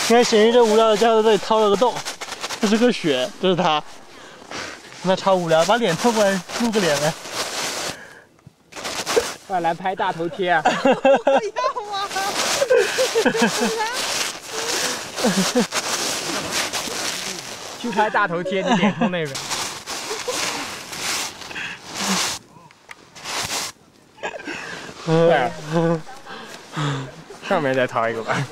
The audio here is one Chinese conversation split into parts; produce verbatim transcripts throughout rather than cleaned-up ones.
你看咸鱼这无聊的家伙在这里掏了个洞，这是个雪，这是他。那超无聊，把脸凑过来露个脸来。 快来拍大头贴啊！ 不要啊！ 去拍大头贴，你脸冲那边。对，上面再掏一个吧。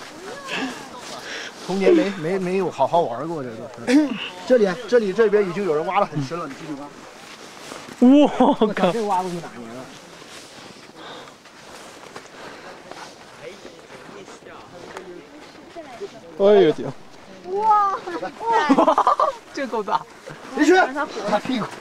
童年没没没有好好玩过，这都是。这里这里这边已经有人挖得很深了，你继续挖。 我靠！ 这挖过去哪年了？ 哎呦天！ 哇哇！ 这够大！ 你去，他屁股。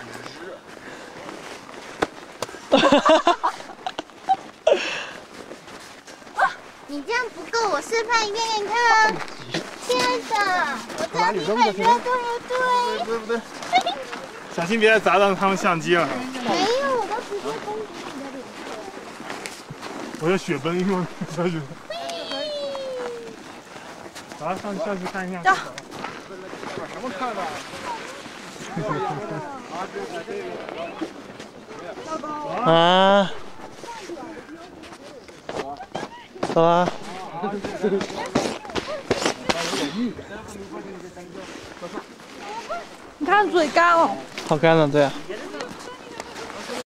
你这样不够，我示范一遍给你看啊！亲爱的，我教你很热，对不对？ 对不对？ 小心别砸到他们相机了。 没有，我都直接攻击你的脸。 我要雪崩用下去。好，上去上去看一下。 什么看的？ 啊！走啊！ 你看嘴干了。 好干了，对啊。